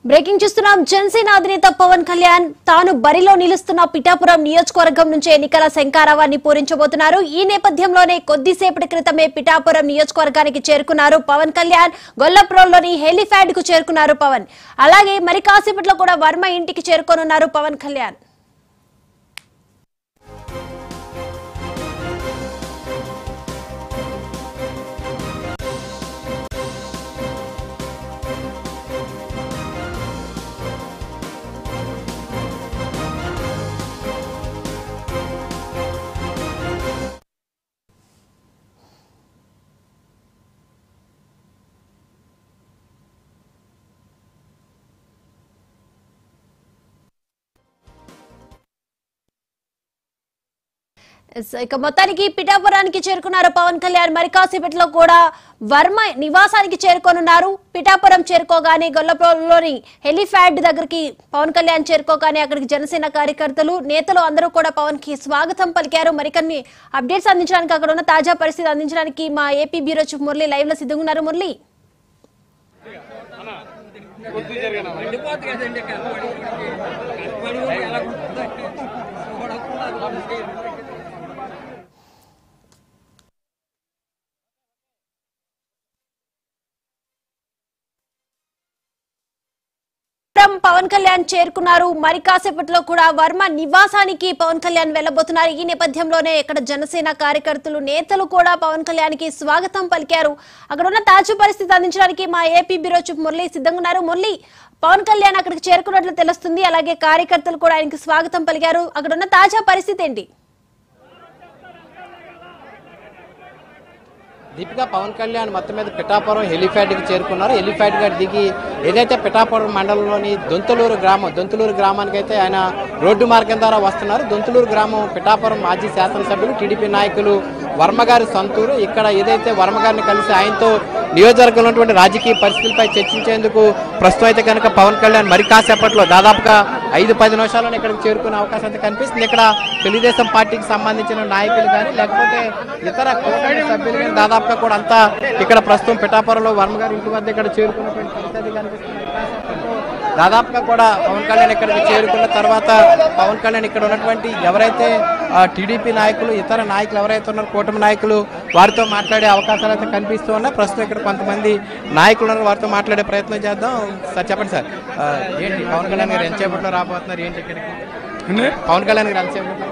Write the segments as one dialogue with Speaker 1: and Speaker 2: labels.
Speaker 1: Breaking చూస్తున్నాం. జనసేన అధినేత పవన్ కళ్యాణ్ తాను బరిలో నిలుస్తున్న పిఠాపురం నియోజకవర్గం నుంచి ఎన్నికల శంఖారావాన్ని పూరించబోతున్నారు. ఈ నేపథ్యంలోనే కొద్దిసేపటి క్రితమే పిఠాపురం నియోజకవర్గానికి చేరుకున్నారు పవన్ కళ్యాణ్. గొల్లప్రోల్లోని హెలిప్యాడ్ కు చేరుకున్నారు పవన్. అలాగే మరి కాసేపట్లో కూడా వర్మ ఇంటికి చేరుకోనున్నారు పవన్ కళ్యాణ్. ఇక మొత్తానికి పిఠాపురానికి చేరుకున్నారు పవన్ కళ్యాణ్. మరి కాసేపట్లో కూడా వర్మ నివాసానికి చేరుకోనున్నారు. పిఠాపురం చేరుకోగానే గొల్లప్రోల్లోని హెలిప్యాడ్ దగ్గరికి పవన్ కళ్యాణ్ చేరుకోగానే అక్కడికి జనసేన కార్యకర్తలు నేతలు అందరూ కూడా పవన్ కి స్వాగతం పలికారు. మరికొన్ని అప్డేట్స్ అందించడానికి అక్కడ ఉన్న తాజా పరిస్థితి అందించడానికి మా AP bureau chief Murali live లో సిద్ధంగా ఉన్నారు. మురళి, పవన్ కళ్యాణ్ చేరుకున్నారు. మరి కాసేపట్లో కూడా వర్మ నివాసానికి పవన్ కళ్యాణ్ వెళ్లబోతున్నారు. ఈ నేపథ్యంలోనే ఇక్కడ జనసేన కార్యకర్తలు నేతలు కూడా పవన్ కళ్యాణ్ కి స్వాగతం పలికారు. అక్కడ ఉన్న తాజా పరిస్థితి అందించడానికి మా ఏపీ బ్యూరో చీఫ్ మురళి సిద్ధంగా ఉన్నారు. మురళి, పవన్ కళ్యాణ్ అక్కడికి చేరుకున్నట్లు తెలుస్తుంది. అలాగే కార్యకర్తలు కూడా ఆయనకి స్వాగతం పలికారు. అక్కడ ఉన్న తాజా పరిస్థితి ఏంటి?
Speaker 2: దీపిక, పవన్ కళ్యాణ్ మొత్తం మీద పిఠాపురం హెలిప్యాడ్కి చేరుకున్నారు. హెలిప్యాడ్ గారు దిగి ఏదైతే పిఠాపురం మండలంలోని దొంతులూరు గ్రామానికి అయితే ఆయన రోడ్డు మార్గం ద్వారా వస్తున్నారు. దొంతులూరు గ్రామం పిఠాపురం మాజీ శాసనసభ్యులు టీడీపీ నాయకులు వర్మ గారి సొంతూరు. ఇక్కడ ఏదైతే వర్మ గారిని కలిసి ఆయనతో నియోజకవర్గంలో ఉన్నటువంటి రాజకీయ పరిస్థితులపై చర్చించేందుకు ప్రస్తుతం అయితే కనుక పవన్ కళ్యాణ్ మరి కాసేపట్లో దాదాపుగా 5-10 నిమిషాలను ఇక్కడికి చేరుకునే అవకాశం అయితే కనిపిస్తుంది. ఇక్కడ తెలుగుదేశం పార్టీకి సంబంధించిన నాయకులు కానీ లేకపోతే ఇతర కూటమి సభ్యులు కానీ దాదాపుగా కూడా అంతా ఇక్కడ ప్రస్తుతం పిఠాపురంలో వర్మ గారి ఇంటి వద్ద ఇక్కడ చేరుకున్నటువంటి పరిస్థితి కనిపిస్తుంది. దాదాపుగా కూడా పవన్ కళ్యాణ్ ఇక్కడికి చేరుకున్న తర్వాత పవన్ కళ్యాణ్ ఇక్కడ ఉన్నటువంటి ఎవరైతే టీడీపీ నాయకులు ఇతర నాయకులు ఎవరైతే ఉన్నారో కూటమి నాయకులు వారితో మాట్లాడే అవకాశాలు అయితే కనిపిస్తూ ఉన్నాయి. ప్రస్తుతం ఇక్కడ కొంతమంది నాయకులు ఉన్నారు, వారితో మాట్లాడే ప్రయత్నం చేద్దాం. సార్ చెప్పండి సార్, ఏంటి పవన్ కళ్యాణ్ గారు ఎంతసేపట్లో రాబోతున్నారు? ఏంటి ఇక్కడికి పవన్ కళ్యాణ్ గారు ఎంతసేపట్లో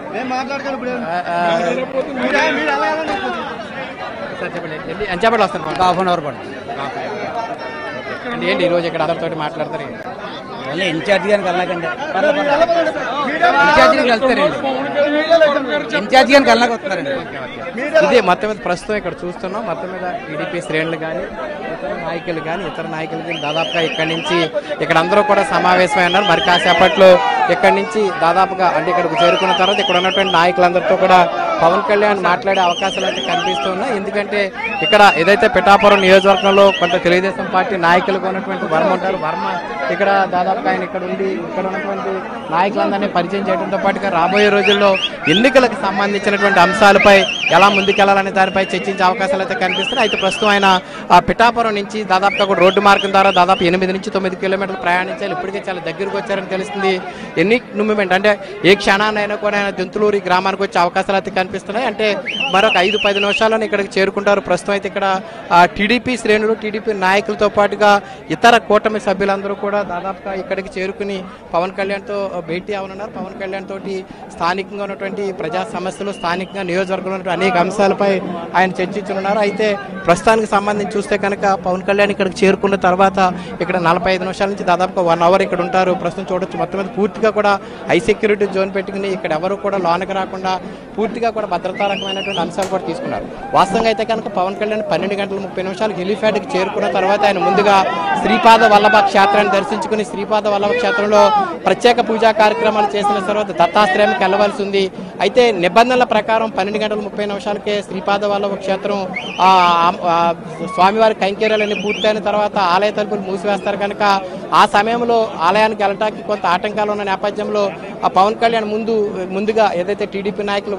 Speaker 2: సార్ చెప్పండి, ఎంతసేపట్లో వస్తారు?
Speaker 3: హాఫ్ అన్ అవర్ పడుతుంది.
Speaker 2: ఏంటి ఈరోజు ఇక్కడ అందరితో మాట్లాడతారు?
Speaker 3: ఇన్ఛార్జ్ గారికి వెళ్ళకండి, ఇన్ఛార్జ్ గారికి వెళ్తారండి, ఇన్ఛార్జ్ గారికి వెళ్ళక వస్తున్నారండి.
Speaker 2: ఇదే మొత్తం మీద ప్రస్తుతం ఇక్కడ చూస్తున్నాం. మొత్తం మీద టీడీపీ శ్రేణులు కానీ ఇతర నాయకులు కానీ దాదాపుగా ఇక్కడి నుంచి ఇక్కడ అందరూ కూడా సమావేశమై ఉన్నారు. మరి కాసేపట్లో ఇక్కడి నుంచి దాదాపుగా అంటే ఇక్కడికి చేరుకున్న తర్వాత ఇక్కడ ఉన్నటువంటి నాయకులందరితో కూడా పవన్ కళ్యాణ్ మాట్లాడే అవకాశాలు అయితే కనిపిస్తున్నాయి. ఎందుకంటే ఇక్కడ ఏదైతే పిఠాపురం నియోజకవర్గంలో కొంత తెలుగుదేశం పార్టీ నాయకులుగా ఉన్నటువంటి వర్మ ఉంటారు. వర్మ ఇక్కడ దాదాపుగా ఆయన ఇక్కడ ఉండి ఇక్కడ ఉన్నటువంటి నాయకులందరినీ పరిచయం చేయడంతో పాటుగా రాబోయే రోజుల్లో ఎన్నికలకు సంబంధించినటువంటి అంశాలపై ఎలా ముందుకెళ్లాలనే దానిపై చర్చించే అవకాశాలు అయితే కనిపిస్తున్నాయి. అయితే ప్రస్తుతం ఆయన పిఠాపురం నుంచి దాదాపుగా కూడా రోడ్డు మార్గం ద్వారా దాదాపు 8 నుంచి 9 కిలోమీటర్లు ప్రయాణించాలి. ఇప్పటికే చాలా దగ్గరకు వచ్చారని తెలుస్తుంది. ఎన్ని మూమెంట్ అంటే ఏ క్షణాన్నైనా కూడా ఆయన దొంతులూరు గ్రామానికి వచ్చే అవకాశాలు అయితే కనిపిస్తున్నాయి. అంటే మరొక 5-10 నిమిషాలను ఇక్కడికి చేరుకుంటారు. ప్రస్తుతం అయితే ఇక్కడ టీడీపీ శ్రేణులు టీడీపీ నాయకులతో పాటుగా ఇతర కూటమి సభ్యులందరూ కూడా దాదాపుగా ఇక్కడికి చేరుకుని పవన్ కళ్యాణ్తో భేటీ అవనున్నారు. పవన్ కళ్యాణ్ తోటి స్థానికంగా ఉన్నటువంటి ప్రజా సమస్యలు స్థానికంగా నియోజకవర్గంలో అనేక అంశాలపై ఆయన చర్చించనున్నారు. అయితే ప్రస్తుతానికి సంబంధించి చూస్తే కనుక పవన్ కళ్యాణ్ ఇక్కడికి చేరుకున్న తర్వాత ఇక్కడ 45 నిమిషాల నుంచి దాదాపుగా 1 అవర్ ఇక్కడ ఉంటారు. ప్రస్తుతం చూడొచ్చు మొత్తం మీద పూర్తిగా కూడా హై సెక్యూరిటీ జోన్ పెట్టుకుని ఇక్కడ ఎవరు కూడా లోనకి రాకుండా పూర్తిగా కూడా భద్రతా రకమైనటువంటి అంశాలు కూడా తీసుకున్నారు. వాస్తవంగా అయితే కనుక పవన్ కళ్యాణ్ 12:30 హెలిప్యాడ్కి చేరుకున్న తర్వాత ఆయన ముందుగా శ్రీపాద వల్లభ క్షేత్రాన్ని దర్శించుకుని శ్రీపాద వల్లభ క్షేత్రంలో ప్రత్యేక పూజా కార్యక్రమాలు చేసిన తర్వాత దత్తాశ్రయానికి వెళ్లవలసి ఉంది. అయితే నిబంధనల ప్రకారం 12:30 శ్రీపాద వల్లభ క్షేత్రం స్వామివారి కైంకర్యాలన్నీ పూర్తయిన తర్వాత ఆలయ తలుపులు మూసివేస్తారు. కనుక ఆ సమయంలో ఆలయానికి వెళ్ళటానికి కొంత ఆటంకాలు ఉన్న నేపథ్యంలో ఆ పవన్ కళ్యాణ్ ముందుగా ఏదైతే టీడీపీ నాయకులు వర్మ ఇంటికి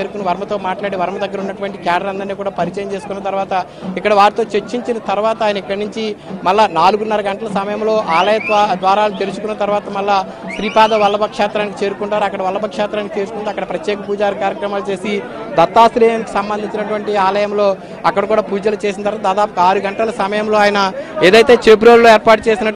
Speaker 2: చేరుకుని వర్మతో మాట్లాడి వర్మ దగ్గర ఉన్నటువంటి క్యాడర్ అందరినీ కూడా పరిచయం చేసుకున్న తర్వాత ఇక్కడ వారితో చర్చించిన తర్వాత ఆయన ఇక్కడి నుంచి మళ్ళా 4:30 గంటల సమయంలో ఆలయ ద్వారాలు తెరుచుకున్న తర్వాత మళ్ళా శ్రీపాద వల్లభ క్షేత్రానికి చేరుకుంటారు. అక్కడ వల్లభ క్షేత్రానికి చేరుకుంటే అక్కడ ప్రత్యేక పూజారి కార్యక్రమాలు చేసి దత్తాశ్రయానికి సంబంధించినటువంటి ఆలయంలో అక్కడ కూడా పూజలు చేసిన తర్వాత దాదాపు 6 గంటల సమయంలో ఆయన ఏదైతే చెబ్రోల్లో ఏర్పాటు చేసిన